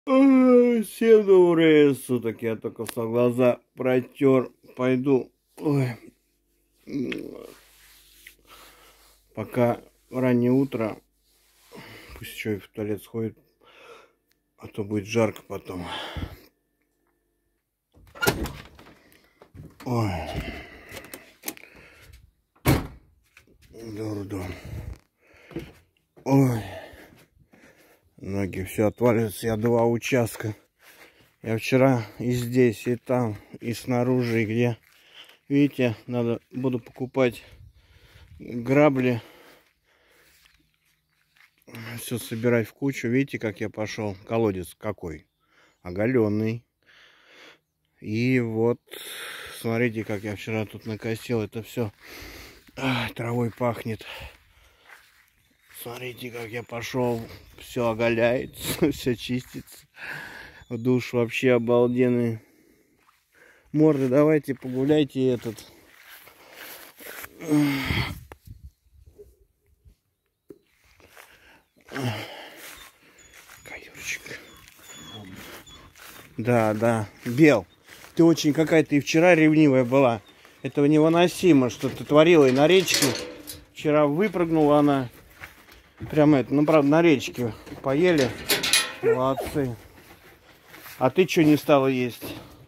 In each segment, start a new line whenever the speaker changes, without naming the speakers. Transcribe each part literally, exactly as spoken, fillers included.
Ой, всем доброе суток, я только встал, глаза протер, пойду. Ой. Пока раннее утро, пусть еще и в туалет сходит, а то будет жарко потом. Ой. Дурдом. Ой. Ноги все отваливаются, я два участка. Я вчера и здесь, и там, и снаружи, и где. Видите, надо, буду покупать грабли. Все собирать в кучу. Видите, как я пошел? Колодец какой? Оголенный. И вот, смотрите, как я вчера тут накосил. Это все травой пахнет. Смотрите, как я пошел. Все оголяется, все чистится. Душ вообще обалденный. Морды, давайте погуляйте этот. Каюрчик. Да, да. Бел, ты очень какая-то и вчера ревнивая была. Этого невыносимо, что ты творила и на речке. Вчера выпрыгнула она. Прямо это, ну правда на речке поели. Молодцы. А ты что не стала есть?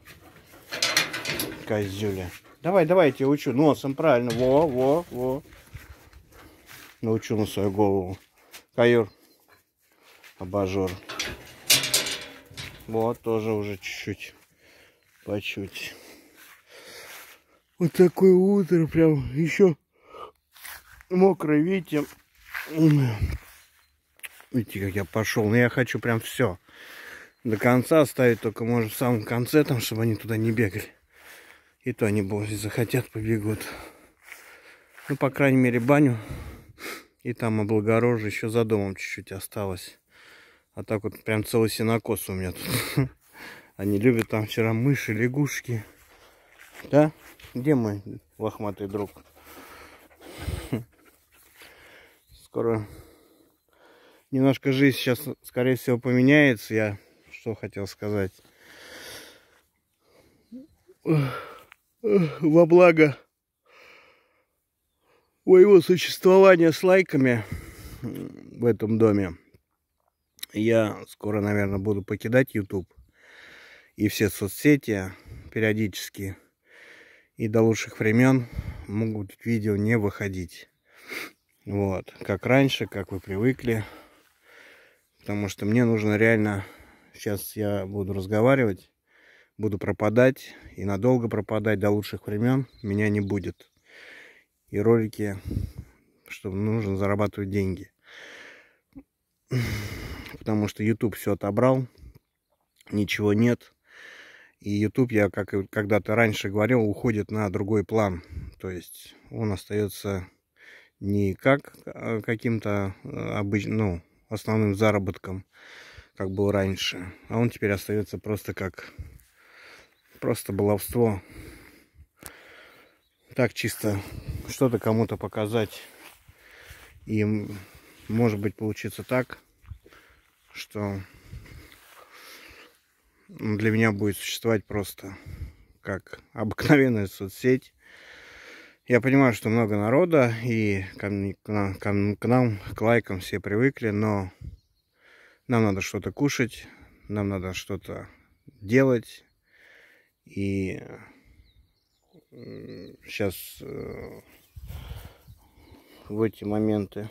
Козюля. Давай, давай, я тебя учу. Носом правильно. Во, во, во. Научу на свою голову. Каюр. Абажур. Вот, тоже уже чуть-чуть. По чуть. Вот такое утро прям еще мокрое, видите. Видите, как я пошел. Но я хочу прям все до конца оставить, только может в самом конце, там, чтобы они туда не бегали. И то они, если захотят, побегут. Ну, по крайней мере, баню. И там облагорожу. Еще за домом чуть-чуть осталось. А так вот прям целый сенокос у меня тут. Они любят там вчера мыши, лягушки. Да? Где мой лохматый друг? Скоро немножко жизнь сейчас, скорее всего, поменяется. Я что хотел сказать. Во благо моего существования с лайками в этом доме. Я скоро, наверное, буду покидать YouTube и все соцсети периодически. И до лучших времен могут видео не выходить. Вот. Как раньше, как вы привыкли. Потому что мне нужно реально... Сейчас я буду разговаривать, буду пропадать. И надолго пропадать до лучших времен меня не будет. И ролики, чтобы нужно зарабатывать деньги. Потому что YouTube все отобрал. Ничего нет. И YouTube, я как и когда-то раньше говорил, уходит на другой план. То есть он остается не как каким-то обычным, ну, основным заработком, как был раньше. А он теперь остается просто как просто баловство. Так чисто что-то кому-то показать. И может быть получится так, что для меня будет существовать просто как обыкновенная соцсеть. Я понимаю, что много народа, и к нам, к нам, к лайкам все привыкли, но нам надо что-то кушать, нам надо что-то делать. И сейчас в эти моменты,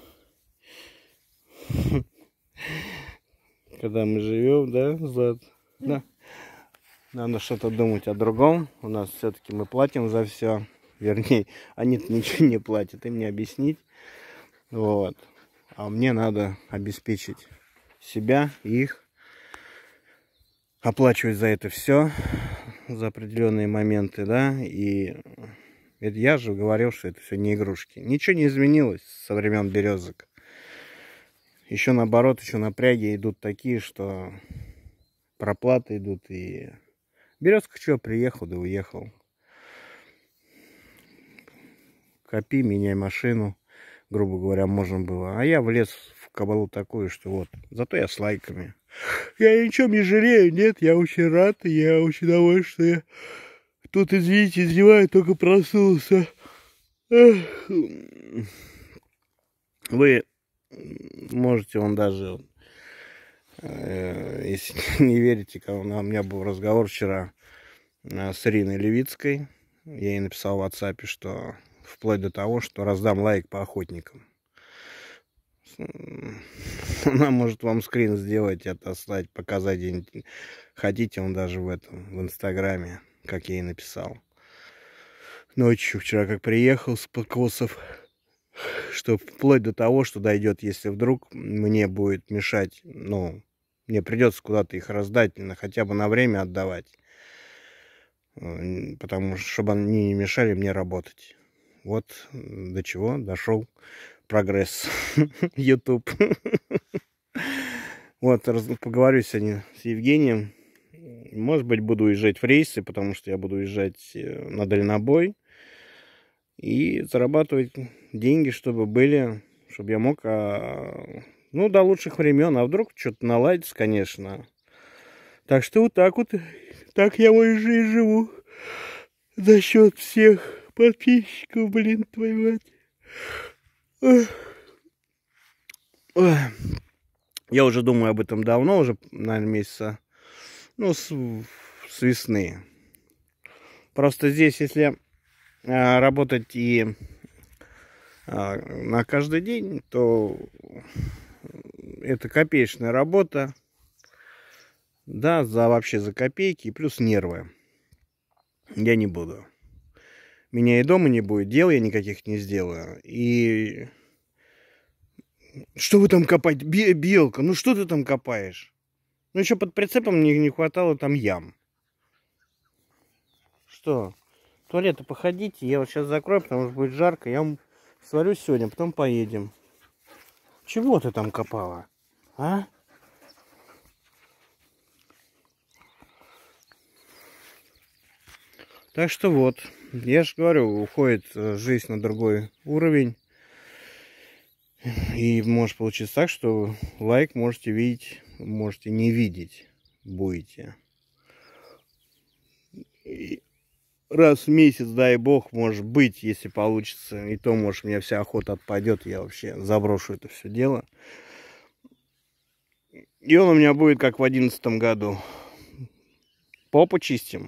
когда мы живем, да, Злат? Да. Надо что-то думать о другом. У нас все-таки мы платим за все. Вернее, они-то ничего не платят. Им не объяснить. Вот. А мне надо обеспечить себя, их. Оплачивать за это все. За определенные моменты, да. И это я же говорил, что это все не игрушки. Ничего не изменилось со времен березок. Еще наоборот, еще напряги идут такие, что проплаты идут. И березка что, приехал, да уехал. Копи, меняй машину, грубо говоря, можно было. А я влез в кабалу такую, что вот. Зато я с лайками. Я ничего не жалею, нет, я очень рад, я очень доволен, что я тут, извините, издеваю, только проснулся. Вы можете, он даже, э, если не верите, у меня был разговор вчера с Ириной Левицкой. Я ей написал в WhatsApp, что вплоть до того, что раздам лайк по охотникам. Она может вам скрин сделать, отослать, показать где-нибудь. Хотите, он даже в этом, в Инстаграме, как я ей написал. Ночью вчера как приехал с покосов, что вплоть до того, что дойдет, если вдруг мне будет мешать, ну, мне придется куда-то их раздать, хотя бы на время отдавать. Потому что, чтобы они не мешали мне работать. Вот до чего дошел прогресс. YouTube. Вот, поговорю сегодня с Евгением. Может быть, буду уезжать в рейсы, потому что я буду уезжать на дальнобой. И зарабатывать деньги, чтобы были, чтобы я мог, ну, до лучших времен. А вдруг что-то наладится, конечно. Так что вот так вот, так я мою жизнь живу. За счет всех подписчиков, блин, твою мать. Ой. Я уже думаю об этом давно, уже, наверное, месяца, ну, с, с весны. Просто здесь, если а, работать и а, на каждый день, то это копеечная работа. Да, за вообще за копейки и плюс нервы. Я не буду. Меня и дома не будет, дел я никаких не сделаю. И что вы там копаете? Белка, ну что ты там копаешь? Ну еще под прицепом мне не хватало там ям. Что? В туалет походите, я вот сейчас закрою, потому что будет жарко. Я вам сварю сегодня, потом поедем. Чего ты там копала? А? Так что вот, я же говорю, уходит жизнь на другой уровень. И может получиться так, что лайк можете видеть, можете не видеть будете. И раз в месяц, дай бог, может быть, если получится. И то, может, у меня вся охота отпадет, я вообще заброшу это все дело. И он у меня будет, как в одиннадцатом году. Попу чистим.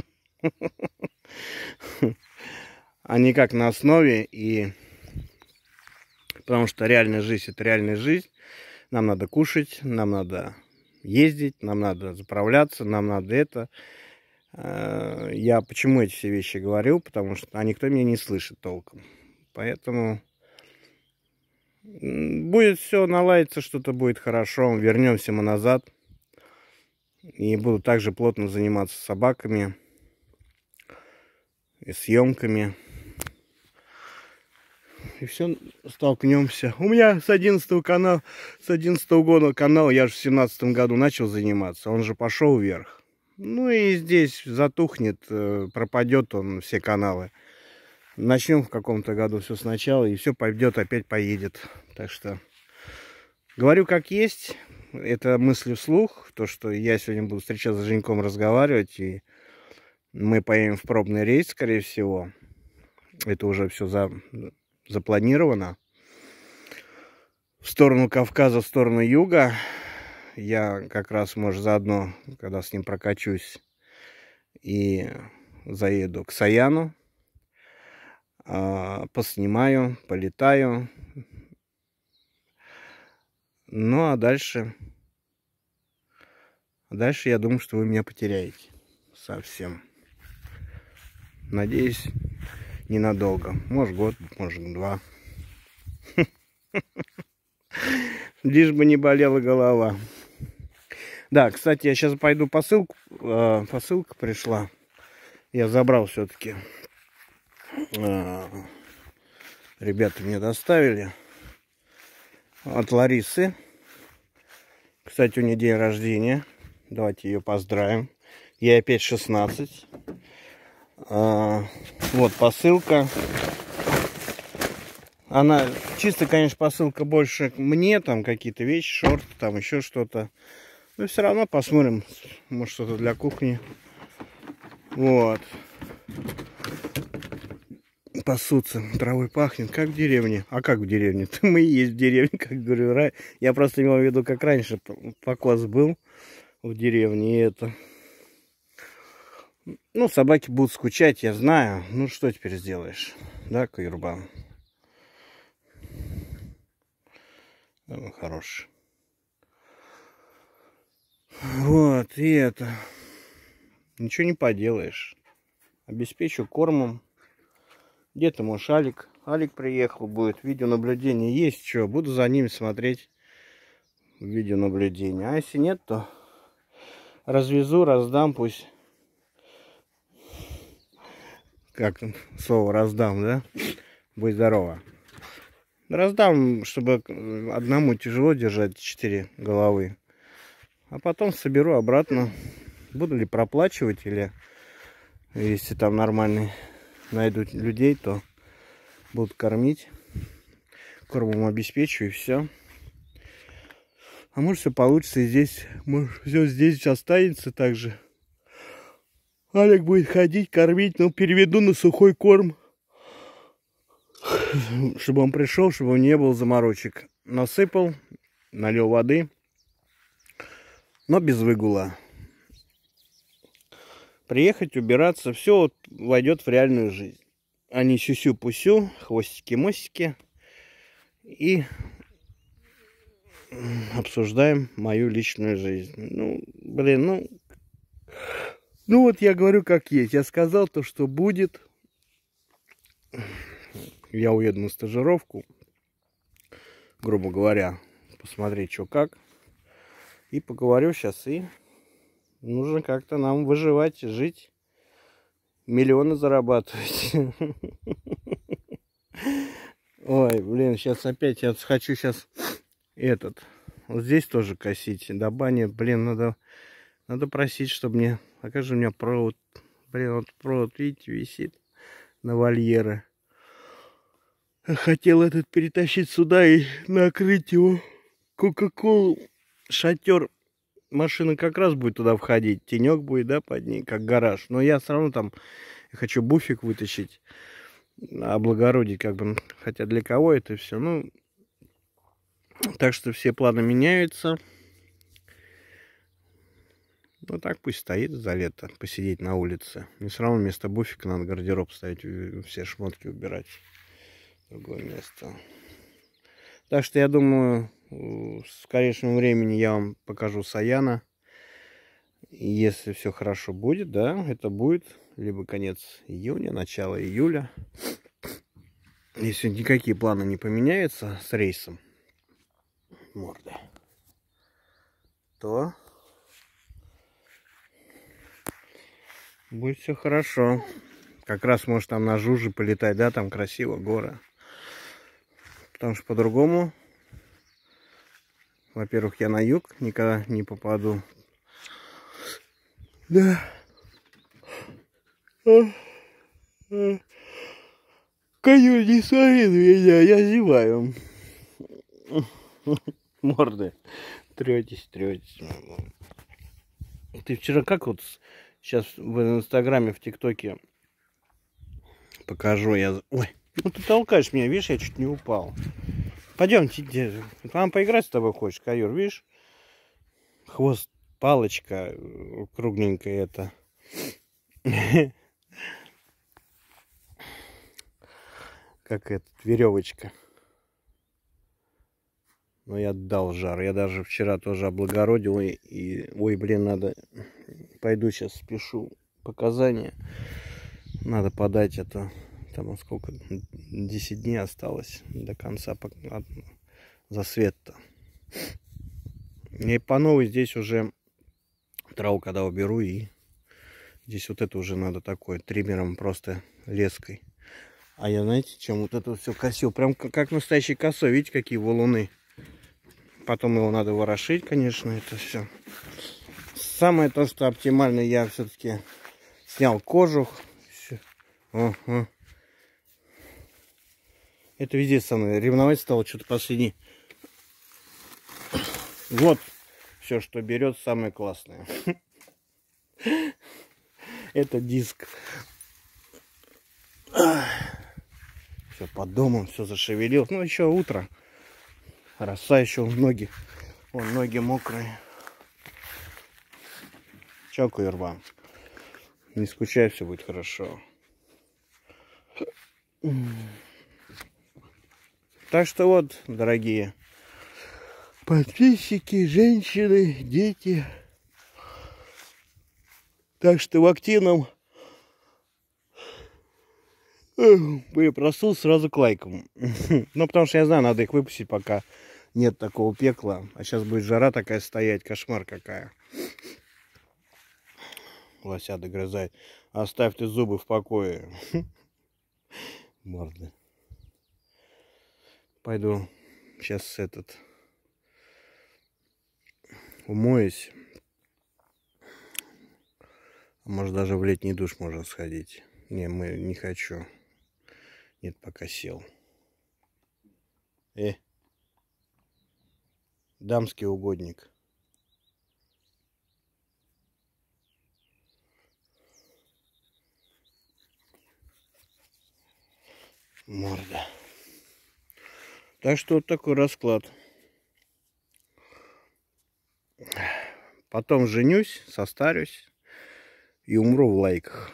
А не как на основе. И потому что реальная жизнь — это реальная жизнь. Нам надо кушать, нам надо ездить, нам надо заправляться, нам надо это. Я почему эти все вещи говорю? Потому что а никто меня не слышит толком. Поэтому будет все наладиться, что-то будет хорошо. Вернемся мы назад. И буду также плотно заниматься собаками и съемками. И все, столкнемся. У меня с одиннадцатого канала, с одиннадцатого года канал, я же в семнадцатом году начал заниматься. Он же пошел вверх. Ну и здесь затухнет, пропадет он, все каналы. Начнем в каком-то году все сначала, и все пойдет, опять поедет. Так что говорю как есть. Это мысли вслух. То, что я сегодня буду встречаться с Женьком, разговаривать. И мы поедем в пробный рейс, скорее всего. Это уже все за... запланировано. В сторону Кавказа, в сторону юга. Я как раз, может, заодно, когда с ним прокачусь, и заеду к Саяну. Поснимаю, полетаю. Ну, а дальше... Дальше я думаю, что вы меня потеряете. Совсем. Надеюсь, ненадолго. Может, год, может, два. Лишь бы не болела голова. Да, кстати, я сейчас пойду посылку. Посылка пришла. Я забрал все-таки. Ребята мне доставили. От Ларисы. Кстати, у нее день рождения. Давайте ее поздравим. Ей опять шестнадцать. Вот посылка. Она чисто, конечно, посылка больше мне. Там какие-то вещи, шорты, там еще что-то. Но все равно посмотрим, может что-то для кухни. Вот. Пасутся, травой пахнет, как в деревне. А как в деревне? Мы и есть в деревне, как говорю. Я просто имел в виду, как раньше покос был в деревне. И это... Ну, собаки будут скучать, я знаю. Ну, что теперь сделаешь? Да, Каюрбан? Да, хороший. Вот, и это... Ничего не поделаешь. Обеспечу кормом. Где-то, может, Алик. Алик приехал, будет видеонаблюдение. Есть что, буду за ними смотреть видеонаблюдение. А если нет, то развезу, раздам, пусть. Как слово раздам, да? Будь здорова. Раздам, чтобы одному тяжело держать четыре головы. А потом соберу обратно. Буду ли проплачивать, или если там нормальные найдут людей, то будут кормить. Кормом обеспечу, и все. А может все получится и здесь. Может все здесь останется также. Алик будет ходить, кормить, но переведу на сухой корм. Чтобы он пришел, чтобы он не был заморочек. Насыпал, налил воды. Но без выгула. Приехать, убираться, все вот войдет в реальную жизнь. А не сюсю-пусю, хвостики-мостики. И обсуждаем мою личную жизнь. Ну, блин, ну... Ну вот я говорю как есть. Я сказал то, что будет. Я уеду на стажировку. Грубо говоря, посмотреть, что как. И поговорю сейчас. И нужно как-то нам выживать, жить. Миллионы зарабатывать. Ой, блин, сейчас опять я хочу сейчас этот. Вот здесь тоже косить. До бани, блин, надо, надо просить, чтобы мне... А как же у меня провод? Блин, вот провод, видите, висит на вольеры. Хотел этот перетащить сюда и накрыть его. Кока-колу. Шатер. Машина как раз будет туда входить. Тенек будет, да, под ней, как гараж. Но я все равно там хочу буфик вытащить. Облагородить, как бы. Хотя для кого это все? Ну, так что все планы меняются. Ну так пусть стоит за лето, посидеть на улице. Мне все равно вместо буфика надо гардероб ставить, все шмотки убирать в другое место. Так что я думаю, в скорейшем времени я вам покажу Саяна. Если все хорошо будет, да, это будет либо конец июня, начало июля. Если никакие планы не поменяются с рейсом морды, то будет все хорошо. Как раз может там на Жуже полетать, да, там красиво, горы. Потому что по-другому, во-первых, я на юг никогда не попаду. Да. Каюр, не смотри на меня, я зеваю. Морды. Третесь, третесь. Ты вчера как вот сейчас в инстаграме, в тиктоке покажу я. Ой, ну ты толкаешь меня, видишь, я чуть не упал. Пойдемте, вам поиграть с тобой хочешь, Каюр, видишь? Хвост, палочка кругленькая это. Как это, веревочка. Но я отдал жар. Я даже вчера тоже облагородил. И, и ой, блин, надо... Пойду сейчас спешу показания. Надо подать это. Там сколько? десять дней осталось до конца засвет-то. И по новой здесь уже траву когда уберу. И здесь вот это уже надо такое триммером, просто леской. А я, знаете, чем вот это все косил? Прям как настоящий косой. Видите, какие валуны? Потом его надо ворошить, конечно, это все. Самое то, что оптимально, я все-таки снял кожух. О, о. Это везде со мной. Ревновать стало что-то последний. Вот. все, что берет, самое классное. Это диск. Все под домом, все зашевелил. Ну, еще утро. Роса еще, ноги. Вон, ноги мокрые. Чалку, Ирва. Не скучай, все будет хорошо. Так что вот, дорогие подписчики, женщины, дети. Так что в активном просул сразу к лайкам. Ну, потому что я знаю, надо их выпустить, пока нет такого пекла. А сейчас будет жара такая стоять, кошмар какая. Лося догрызает. Оставь ты зубы в покое. Морды. Пойду сейчас этот умоюсь. Может, даже в летний душ можно сходить. Не, мы не хочу. Нет, пока сел. Э, дамский угодник. Морда. Так что вот такой расклад. Потом женюсь, состарюсь и умру в лайках.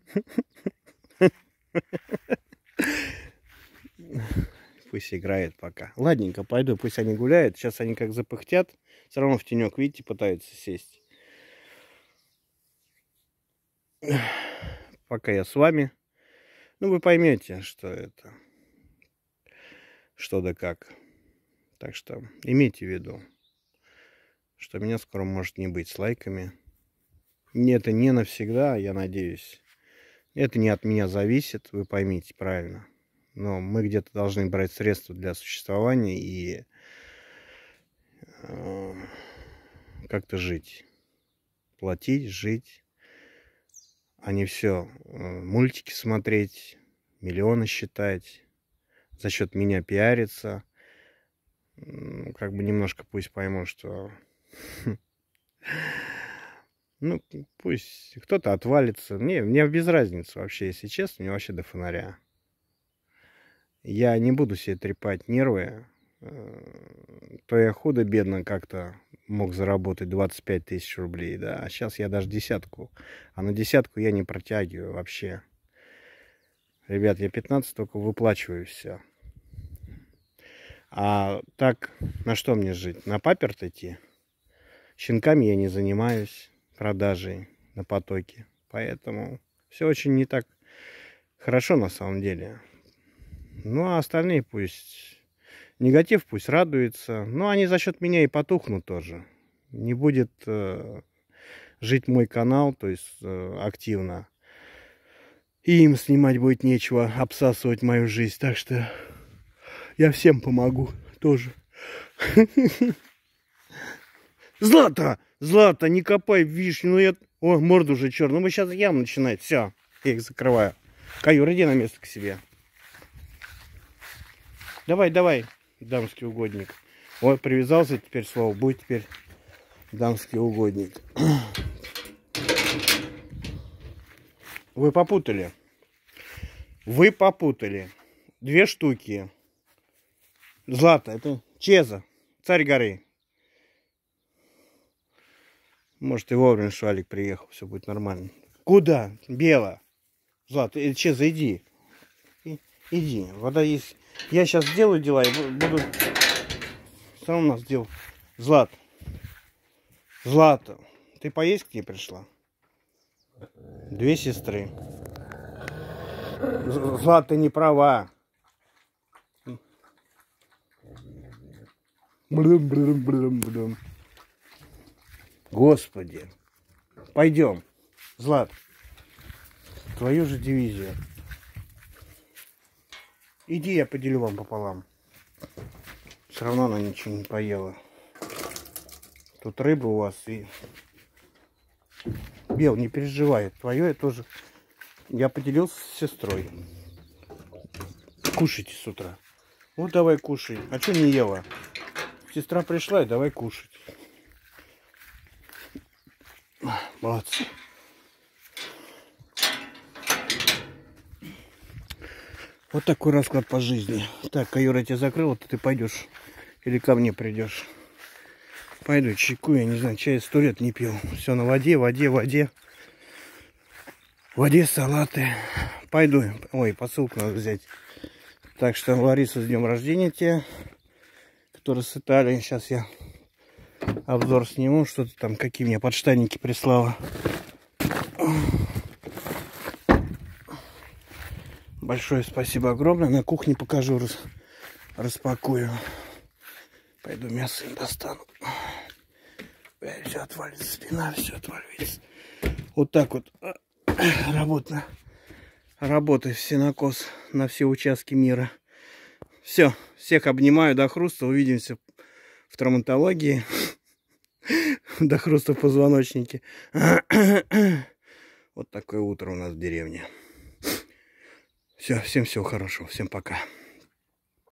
Пусть играет пока. Ладненько, пойду, пусть они гуляют. Сейчас они как запыхтят. Все равно в тенек, видите, пытаются сесть. Пока я с вами. Ну, вы поймете, что это. Что да как. Так что имейте в виду, что меня скоро может не быть с лайками. Это не навсегда, я надеюсь. Это не от меня зависит, вы поймите правильно. Но мы где-то должны брать средства для существования и э, как-то жить. Платить, жить. А не все э, мультики смотреть, миллионы считать, за счет меня пиариться. Ну, как бы немножко пусть поймут, что... Ну, пусть кто-то отвалится. Не, мне без разницы вообще, если честно, мне вообще до фонаря. Я не буду себе трепать нервы. То я худо-бедно как-то мог заработать двадцать пять тысяч рублей, да. А сейчас я даже десятку. А на десятку я не протягиваю вообще. Ребят, я пятнадцать только выплачиваю все. А так, на что мне жить? На паперт идти? Щенками я не занимаюсь. Продажей на потоке. Поэтому все очень не так хорошо на самом деле. Ну, а остальные пусть... Негатив пусть радуется. Но они за счет меня и потухнут тоже. Не будет э, жить мой канал, то есть э, активно. И им снимать будет нечего, обсасывать мою жизнь. Так что я всем помогу тоже. Злата! Злата, не копай вишню. Ну я... О, морду уже черную. Ну вы сейчас ям начинает. Все, я их закрываю. Каюр, иди на место к себе. Давай, давай, дамский угодник. Ой, привязался теперь слово. Будет теперь дамский угодник. Вы попутали. Вы попутали. Две штуки. Злата, это Чеза, царь горы. Может, и вовремя Шалик приехал, все будет нормально. Куда? Бело. Злата, Чеза, иди. И, иди, вода есть. Я сейчас сделаю дела и буду... Все равно у нас дел. Злат. Злата, ты поесть к ней пришла? Две сестры. Злата, ты не права. Блум, блум, блум, блум. Господи. Пойдем. Злат. Твою же дивизию. Иди, я поделю вам пополам. Все равно она ничего не поела. Тут рыба у вас и... Бел, не переживай. Твое я тоже... Я поделился с сестрой. Кушайте с утра. Вот давай кушай. А что не ела? Сестра пришла, и давай кушать. Молодцы. Вот такой расклад по жизни. Так, Каюра, я тебя закрыл, вот ты пойдешь или ко мне придешь. Пойду чайку, я не знаю, чай сто лет не пил. Все на воде, воде, воде. В воде салаты. Пойду. Ой, посылку надо взять. Так что, Лариса, с днем рождения тебя, который с Италии. Сейчас я обзор сниму, что-то там, какие мне подштанники прислала. Большое спасибо огромное. На кухне покажу, рас, распакую. Пойду мясо им достану. Все отвалится, спина, все отвалится. Вот так вот работа. Работает сенокос на все участки мира. Все, всех обнимаю до хруста. Увидимся в травматологии. До хруста в позвоночнике. Вот такое утро у нас в деревне. Все, всем всего хорошего. Всем пока.